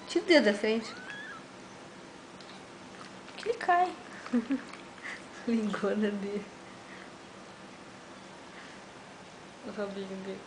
Tira o dedo da frente. Que ele cai. Lingona dele. O rabinho dele.